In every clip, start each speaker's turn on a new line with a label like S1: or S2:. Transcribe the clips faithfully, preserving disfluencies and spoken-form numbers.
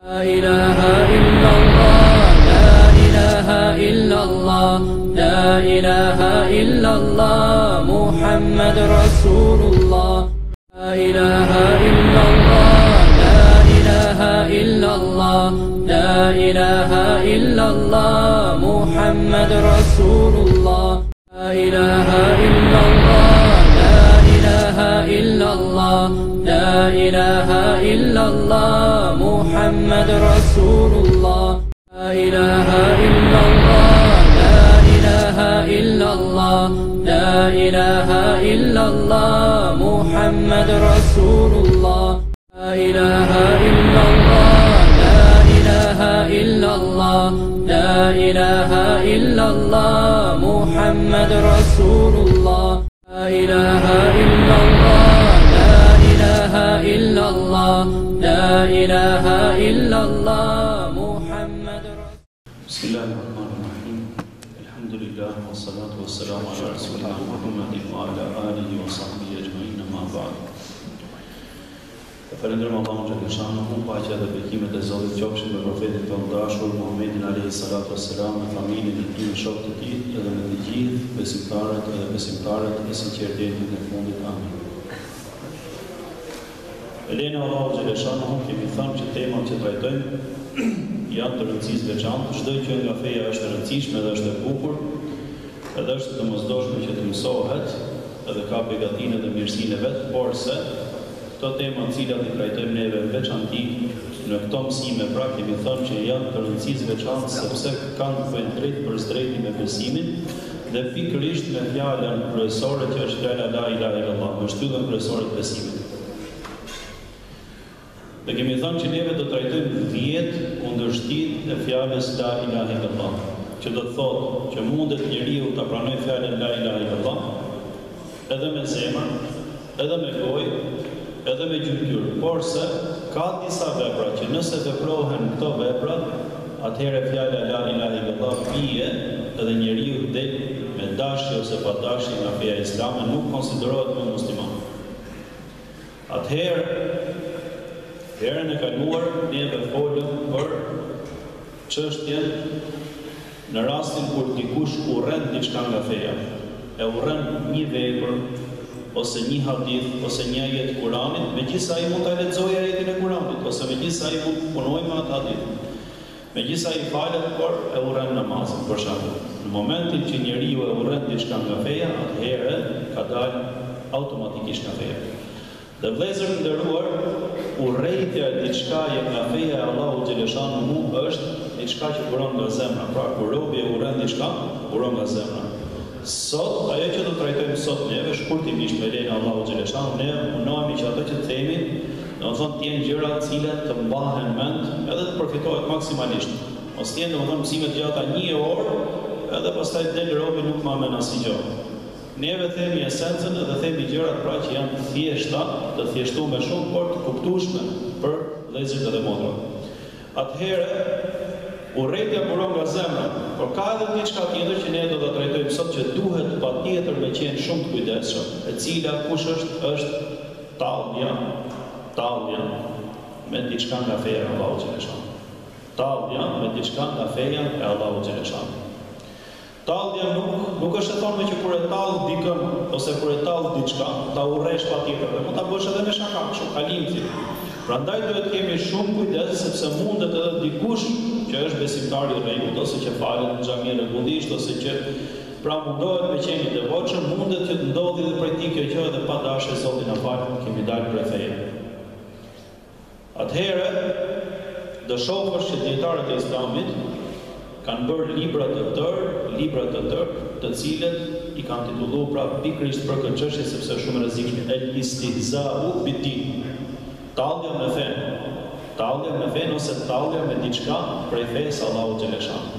S1: لا إله إلا الله لا إله إلا الله لا إله إلا الله محمد رسول الله لا إله إلا الله لا إله إلا الله لا إله إلا الله محمد رسول الله لا إله إلا الله لا إله إلا الله لا إله إلا الله محمد رسول الله لا إله إلا الله لا إله إلا الله لا إله إلا الله محمد رسول الله لا إله إلا الله لا إله إلا الله لا إله إلا الله محمد رسول الله لا إله إلا الله لا إله إلا الله لا إله إلا الله محمد رسول الله.
S2: بسم الله الرحمن الرحيم. الحمد لله والصلاة والسلام على رسولنا محمد وعلى آله وصحبه أجمعين أما بعد. Falenderojmë Allahun xhaleshanuhu, paqja dhe bekimet e Zotit qofshin me profetin tonë dashur Muhammedin alayhi salatu wassalam, me familjen e tij, me shokët e tij, edhe me të gjithë besimtarët edhe besimtarët e sinqeritetit në fundit. Amin. Elena Allahu xhaleshanuhu, kemi thënë që temat që trajtojmë janë të rëndësisë veçantë. Çdo gjë nga feja është e rëndësishme dhe është e bukur, edhe është e domosdoshme që të mësohet, edhe ka begatinë dhe mirësinë e vet, por se këto tema të cilat i trajtojmë neve veçanti në këto mësime, pra kemi thënë që janë të rëndësisë veçantë sepse kanë të bëjnë drejt për drejti me besimin dhe pikërisht me fjalën kryesore që është fjala la ilaha illallah, me shtyllën kryesore të besimit. Dhe kemi thënë që neve do trajtojmë dhjetë kundërshtit e fjalës la ilaha illallah, që do të thotë që mundet njeriu ta pranojë fjalën la ilaha illallah edhe me zemër, edhe me gojë, edhe me gjymtyr, por se ka disa vepra që nëse veprohen këto vepra, atëherë fjala la ilaha illallah bie edhe njeriu del me dashje ose pa dashje nga feja islame, nuk konsiderohet më musliman. Atëherë, herën e kaluar neve folëm për çështjen në rastin kur dikush urren diçka nga feja, e urren një vepër ose një hadith, ose një ajet Kuranit, megjithëse ai mund ta lexojë ajetin e Kuranit, ose megjithëse ai mund të punojë me atë hadith. Megjithëse ai falet, por e urren namazin, për shembull. Në momentin që njeriu e urren diçka nga feja, atëherë ka dalë automatikisht nga feja. Dhe vëllezër të nderuar, urrejtja e diçka nga feja e Allahu xhaleshanuhu është diçka që buron nga zemra. Pra kur robi e urren diçka, buron nga zemra. Sot, ajo që do të trajtojmë sot neve, shkurtimisht me lejen e Allahu xhaleshanuhu, ne mundohemi që ato që të themi, domethënë të jenë gjëra të cilat të mbahen mend, edhe të përfitohet maksimalisht. Mos të jenë domethënë mësime të gjata një orë, edhe pastaj del robi nuk ma men asgjë. Neve themi esencën dhe themi gjërat pra që janë të thjeshta, të thjeshtuara shumë, por të kuptueshme për vëllezërit edhe motrat. Atëherë, urrejtja buron nga zemra, por ka edhe diçka tjetër që ne do ta trajtojmë sot që duhet patjetër me qenë shumë të kujdesshëm, e cila kush është është tallja, tallja me diçka nga feja e Allahut xhaleshanuhu. Tallja me diçka nga feja e Allahut xhaleshanuhu. Tallja nuk nuk është e thonë që kur e tall dikën ose kur e tall diçka, ta urresh patjetër, mund ta bësh edhe me shaka, kështu kalimti. Prandaj duhet kemi shumë kujdes sepse mundet edhe dikush që është besimtar i rregullt ose që falet në xhami rregullisht ose që pra mundohet me qenë i devotshëm, mundet që të ndodhi dhe prej tij kjo gjë dhe pa dashje Zoti na fal, kemi dalë prej feje. Atëherë do shohësh që dietarët e Islamit kanë bërë libra të tërë, libra të tërë, të cilët i kanë titulluar pra pikërisht për këtë çështje sepse është shumë e rrezikshme, el-istihza'u bid-din. Tallja me fen, tallja me fen ose tallja me diçka prej fesë Allahu xhaleshanuhu.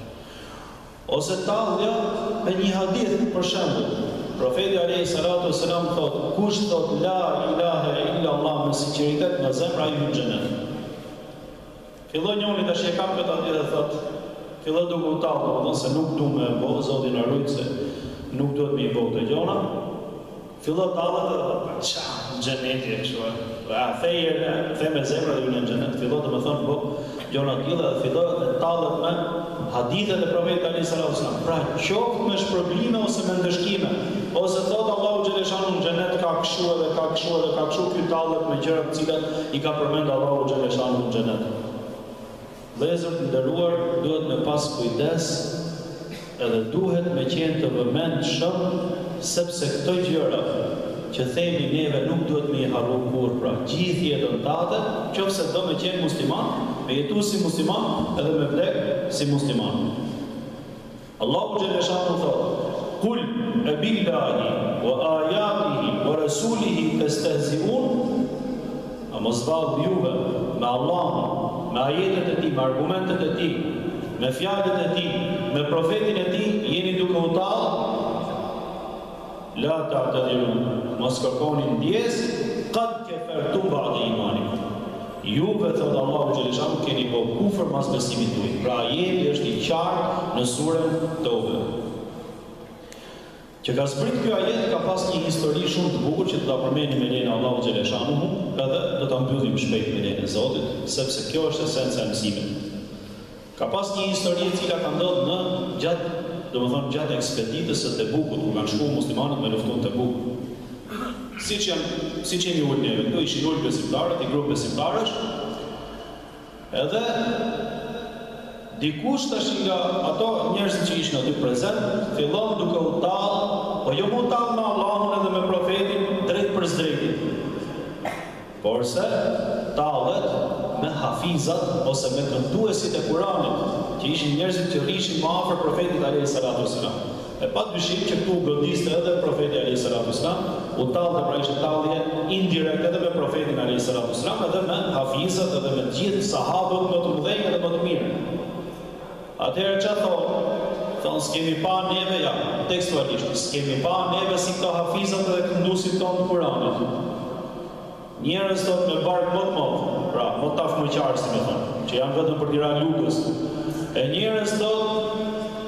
S2: Ose tallja me një hadith, për shembull, profeti alayhi salatu wasalam thotë, kush thot la ilaha illa Allah me sinqeritet në zemër ai hyn në xhenet. Fillon njëri tash e kam këtë hadith dhe thotë, fillon duke u tallur, do se nuk du me bë, Zoti na ruaj se nuk duhet me i bë këto gjëra. fillon tallët dhe qa, xheneti e kështu. A thejë, the me zemra dhe në xhenet, fillon të më thonë, po, gjona tilla dhe fillon të tallët me hadithet e profetit alayhis salam. Pra, qoftë me shpërblime ose me ndëshkime, ose thotë Allahu xhaleshanu në xhenet ka kështu edhe ka kështu edhe ka kështu, ky tallet me gjëra të cilat i ka përmend Allahu xhaleshanu në xhenet. Vëllezër të nderuar, duhet me pas kujdes edhe duhet me qenë të vëmendshëm, sepse këto gjëra që themi neve nuk duhet me i harru kur, pra gjithë jetën tate, qofse do me qenë musliman, me jetu si musliman edhe me vlek si musliman. Allahu xhaleshanu thotë: "Kul e billahi wa ayatihi wa rasulihi tastehzi'un." A mos vallë juve me Allahun, me ajetet e tij, me argumentet e tij, me fjalët e tij, me profetin e tij, jeni duke u tallë. La ta'tadiru, mos kërkoni ndjes, qad kafartum ba'da imanikum. Juve, thotë Allahu xhaleshanu, keni bo kufër mas besimit tuaj. Pra ajeti është i qartë në surën Tobe. Që ka zbrit kjo ajet ka pas një histori shumë të bukur që të ta përmendim me lejen e Allahu xhaleshanu, edhe do ta mbyllim shpejt me lejen e Zotit, sepse kjo është esenca e mësimit. Ka pas një histori e cila ka ndodhur në gjatë, domethënë gjatë ekspeditës së Tebukut, ku kanë shkuar muslimanët me luftën Tebuk. Siç janë, siç jemi ulur neve, këto ishin ulur besimtarët, i grup besimtarësh. Edhe dikush tash nga ato njerëzit që ishin aty prezent, fillon duke u tallë, po jo mu tallë me Allahun edhe me profetin drejt për drejt. Porse tallet me hafizat ose me kënduesit e Kuranit, që ishin njerëzit që rrishin më afër profetit alayhis salatu wassalam. E pa dyshim që këtu godiste edhe profeti alayhis salatu wassalam, u tallë pra ishte tallje indirekt edhe me profetin alayhis salatu wassalam, edhe me hafizat edhe me gjithë sahabët më të mëdhenj edhe më të mirë. Atëherë që thonë, thonë s'kemi pa neve, ja, tekstualisht, s'kemi pa neve si këto hafizat dhe këndusit tonë të Kuranit. Njerëz thotë me bark më të madh, pra më taf më qartë si më thonë, që janë vetëm për tira lugës. E njerëz thotë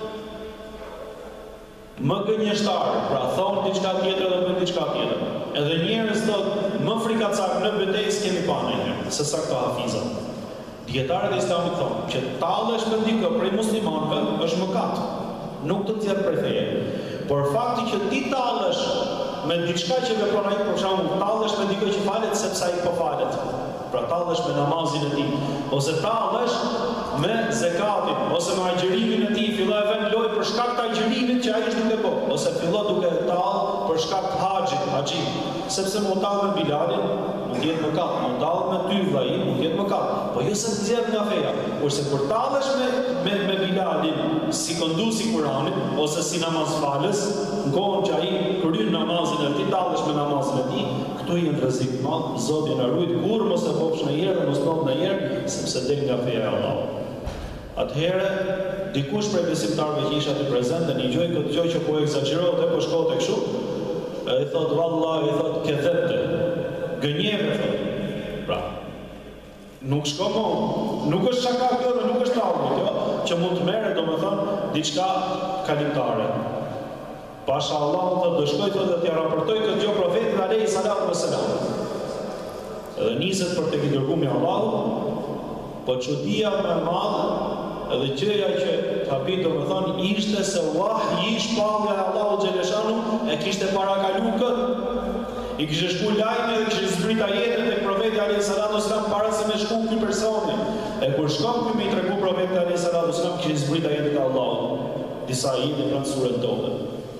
S2: më gënjeshtar, pra thonë diçka tjetër dhe bën diçka tjetër. Edhe njerëz thotë më frikacak në betejë s'kemi pa ndonjëherë, se sa këto hafizat. Dietarët e Islamit thonë që tallesh me dikë prej muslimanëve është mëkat, nuk të nxjerr prej feje. Por fakti që ti tallesh me diçka që vepron ai, për shembull, tallesh me dikë që falet sepse ai po falet. Pra tallesh me namazin e tij, ose tallesh me zekatin, ose me agjërimin e tij, filloi vën loj për shkak të agjërimit që ai është duke bë, ose fillon duke tall për shkak të haxhit, haxhit. Sepse më tall me Bilalin, mund të jetë mëkat, më tall me ty vllai, mund të jetë mëkat. Po jo se nxjerr nga feja, kurse kur tallesh me me, me Bilalin si kondusi Kuranit ose si namazfalës, në kohën që ai kryen namazin e tij, tallesh me namazin e tij, këtu janë rrezik të madh. Zoti na ruaj kur mos e bësh në herë, mos ndodh në herë, sepse del nga feja e Allahut. Atëherë, dikush prej besimtarëve që isha të prezente, një gjë këtë gjë që po egzagerohet e po shkote kështu, e i thot vallahi, i thot kedhepte, gënjeve, thot. Pra, nuk shko mo, nuk është shaka kjo dhe nuk është talmi kjo, që mund të mere, do me thonë, diçka kalimtare. Pasha Allah, thot, do shkoj thot dhe t'ja raportoj këtë gjë profetit alayhi salatu wassalam. Edhe niset për të dërguar me Allahu, po çudia më e madhe, edhe gjëja që të habit do më thonë, ishte se wahyi i shpallja e Allahu xhaleshanu e kishte parakalu këtë. I kishte shku lajme dhe kishte zbrit ajetet e profetit alayhi salatu wassalam para se me shku ky personi. E kur shkon ky me i tregu profetit alayhi salatu wassalam, kishte zbrit ajetet e Allahut. Disa ajete në surën Tobe.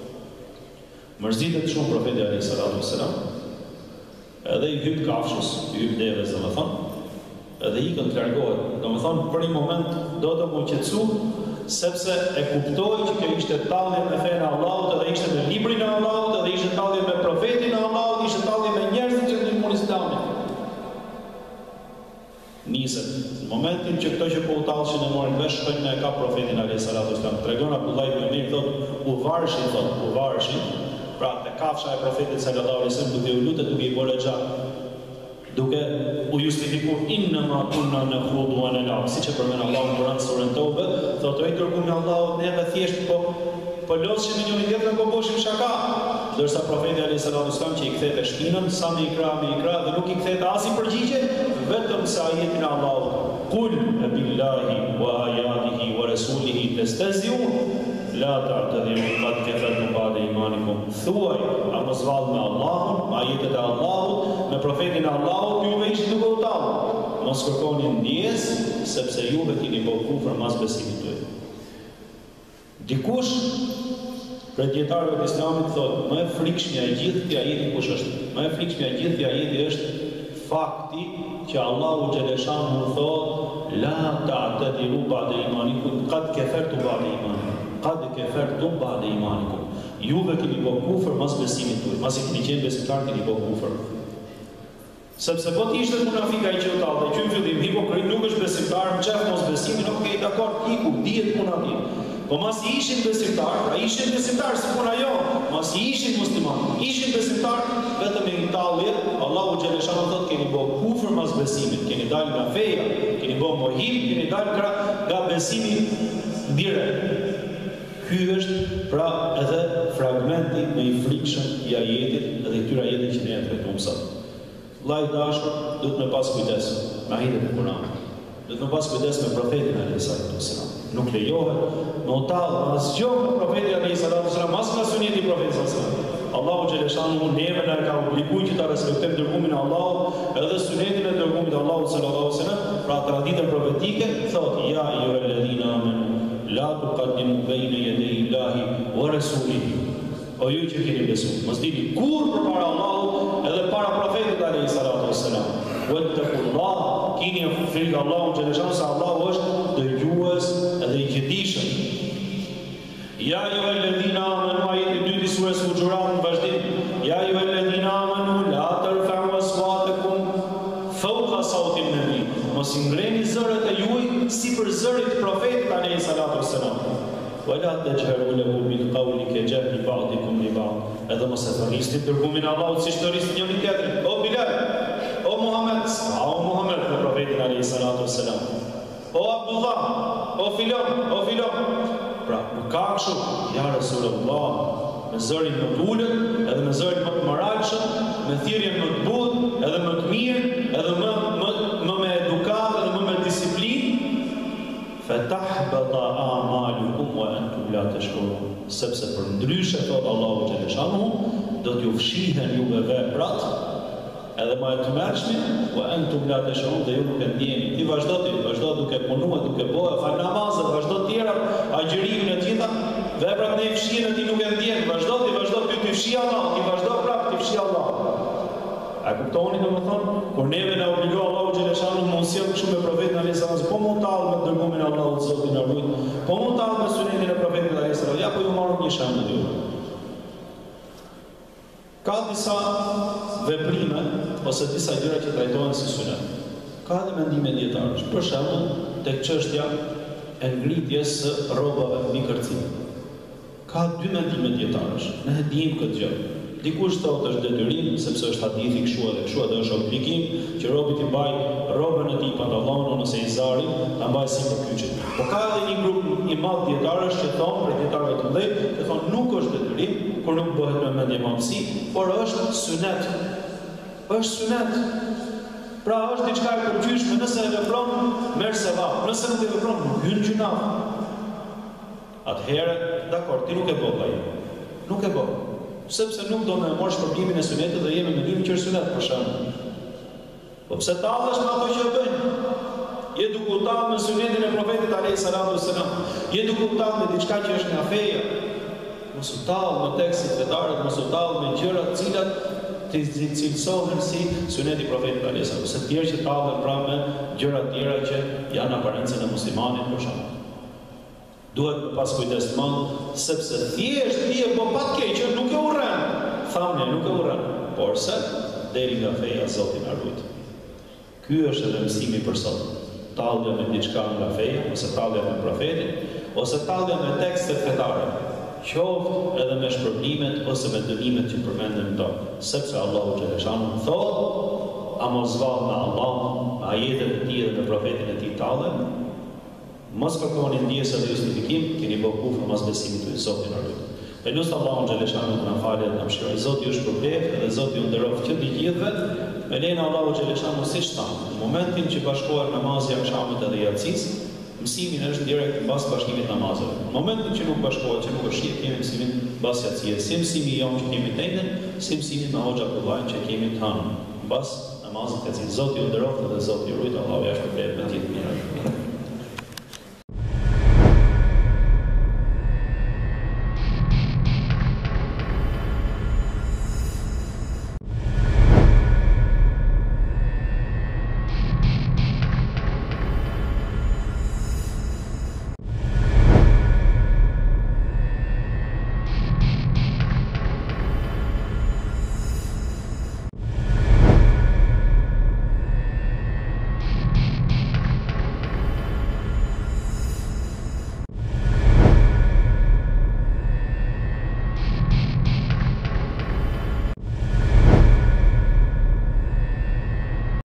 S2: Mërzitet shumë profeti alayhi salatu wassalam. Edhe i hyp kafshës, i hyp devës, do më thonë, edhe i kënë të largohet. Do më thonë, për një moment do të mu qetësu, sepse e kuptoj që kjo ishte tallje me fenë e Allahut, edhe ishte me librin e Allahut, edhe ishte tallje me profetin e Allahut, ishte tallje me njerëzit që ndihmon Islamin. Niset. Në momentin që këto që po u tallshin e morin vesh, shkojnë me ka profetin alayhi salatu wasallam. Tregon Abdullah ibn Umar, thot, u varshin, thot, u varshin, pra te kafsha e profetit sallallahu alaihi wasallam, duke u lutur, duke i bërë xha, duke u justifiku inna ma kunna nakhudu wa nal'ab, siç e përmend Allahu në Kur'an surën Tobe, thotë ai dërguar me Allahut, neve thjesht po po lodhshim me njëri tjetrin, po boshim shaka. ndërsa profeti alayhi salatu wasalam që i kthete shpinën, sa me ikra me ikra dhe nuk i kthete as i përgjigje, vetëm se ajetin e Allahut. Qul billahi wa ayatihi wa rasulihi tastahzi'un la ta'tadiru qad kafartum ba'da imanikum. Thuaj, a mos vallë me Allahun, me ajetet e Allahut, me profetin e Allahut, juve ishit duke u tallë. Mos kërkoni ndjes, sepse juve keni bërë kufër mas besimit tuaj. Dikush për dietarëve të Islamit thotë, më e frikshmja e gjithë këtij ajeti kush është? Më e frikshmja e gjithë këtij ajeti është fakti që Allahu xhaleshan thotë la ta'tadiru ba'da imanikum qad kafartum ba'da imanikum. Qad kafartum ba'da imanikum. Juve keni bërë kufër mas besimit tuaj, mas e keni qenë besimtar keni bërë kufër. Sepse po ti ishte munafika i që tallë, që në fillim hipokrit nuk është besimtar, më qef mos besimin, nuk ke i dakord, iku, dihet puna ti. Po mas i ishin besimtar, pra ishin besimtar si puna jo, mas i ishin musliman, ishin besimtar, vetëm e një tallje, Allahu xhaleshan thotë keni bërë kufër mas besimit, keni dalë nga feja, keni bërë mohim, keni dalë nga, nga besimi direkt. Ky është pra edhe fragmenti më i frikshëm i ajetit dhe këtyre ajeteve që ne e trajtojmë sot. Vllai dashur, do të më pas kujdes me ajetet e Kuranit. Do të më pas kujdes me profetin alayhi salatu wasalam. Nuk lejohet me utall, me asgjë me profetin alayhi salatu wasalam, as me sunetin e profetit sallallahu alaihi wasallam. Allahu xhaleshanu neve na ka obliguar që ta respektojmë dërgumin e Allahut, edhe sunetin e dërgumit të Allahut sallallahu alaihi wasallam, pra traditën profetike, thotë ja ayyuhalladhina amanu la tuqaddimu bayna yaday Allahi wa rasulihi. O ju që keni besu, mos dini kur përpara Allahut edhe para profetit alayhi salatu wassalam. Wattaqullah, keni frikë Allahut xhaleshan se Allahu është dëgjues edhe i qëtishëm. Ja ayyuhalladhina amanu, ajeti dytë i surës Hujurat në vazhdim. Ja ayyuhalladhina amanu la tarfa'u aswatakum fawqa sawti an-nabi. Mos i ngreni zërat e juaj sipër zërit të profetit alayhi salatu wassalam. Wala tajharu lahu bil qawli ka jahri ba'dikum li ba'd. Edhe mos e thërrisni dërgumin e Allahut siç thërrisni njëri tjetrin. O Bilal, o Muhammed, o Muhammed dhe profetin alayhi salatu wassalam. O Abdullah, o filon, o filon. Pra, nuk ka kështu, ja Rasulullah, me zërin më të ulët, edhe me zërin më të moralshëm, me thirrjen më të butë, edhe më të mirë, edhe më më më me edukat, edhe më me disiplinë. Fatahbata a'malukum wa antum la tashkurun. Sepse për ndryshe thot Allahu xhaleshanuhu, do t'ju fshihen juve veprat, edhe më e tmerrshme, wa antum la tashkurun, dhe ju nuk e ndjeni. Ti vazhdo ti, vazhdo duke punuar, duke bëu fal namazet, vazhdo të tjera, agjërimin e tjera, veprat ne fshihen ti nuk e ndjen, vazhdo ti, vazhdo ti të fshi Allah, ti vazhdo prap ti fshi Allah. A kuptoni domethënë, kur neve na obligoi Allahu xhaleshanu mos sjell kështu me profetin alayhis salam, po mund tall me dërgumin e Allahut Zotin na rujt, po mund tall me sunetin e profetit alayhis salam. Ja po ju marrëm një shembull ju. Ka disa veprime ose disa gjëra që trajtohen si sunet. Ka dhe mendime dietarësh. Për shembull, tek çështja e ngritjes së rrobave mbi kërcim. Ka dy mendime dietarësh. Ne e dimë këtë gjë. Dikush thotë është detyrim, sepse është hadithi kështu edhe kështu, edhe është obligim që robi t'i mbaj rrobën e tij, pantallonun ose izarin, ta mbaj sipër kyçit. Po ka edhe një grup i madh dietarësh që thonë, për dietarëve të mëdhenj, që thonë nuk është detyrim, kur nuk bëhet me mendje mamësi, por është sunet. Është sunet. Pra është diçka e përgjithshme, nëse e vepron, merr sevap. Nëse nuk e vepron, nuk hyn gjunaf. Atëherë, dakor, ti nuk e bë vllai. Nuk e bë. Sepse nuk do me marrë shpërblimin e sunetit dhe jemi me mendimin që është sunet për shembull. Po pse tallesh me ato që e bëjnë? Je duke u tallë me sunetin e profetit alayhis salatu wassalam. Je duke u tallë me diçka që është nga feja. Mos u tallë me tekstet fetare, mos u tallë me gjëra të cilat të cilësohen si suneti i profetit alayhis salam. Se të tjerë që tallen pra me gjëra të tjera që janë aparencën e muslimanit për shembull. Duhet të pas kujdes të madh, sepse thjesht ti e bë pa të keq, nuk e urren. Thamë nuk e urren, por se deri nga feja Zoti na ruaj. Ky është edhe mësimi për sot. Tallja me diçka nga feja, ose tallja me profetin, ose tallja me tekstet fetare. Qoftë edhe me shpërblimet ose me dënimet që përmendëm këto, sepse Allahu xhaleshanu thotë, a mos vall me Allah, me ajetet e tij dhe me profetin e tij tallen. Mos kërkoni ndjesë dhe justifikim, keni bërë kufër mas besimit të Zotit na ruaj. E lusë Allahun Gjeleshanu të na falet, na mëshiroj. Zoti ju shpërblet dhe Zoti ju nderoft të gjithëve. Me lejnë Allahu Gjeleshanu siç thamë, në momentin që bashkohet namazja akşamit edhe yatsis, mësimin është direkt mbas bashkimit namazeve. Në momentin që nuk bashkohet, që nuk është shit, kemi mësimin mbas yatsis. Si mësimi jon që kemi tënden, si mësimin me Hoxha Abdullahin që kemi të hanë. Mbas namazit yatsis. Zoti ju nderoft dhe Zoti ju rujt, Allahu ja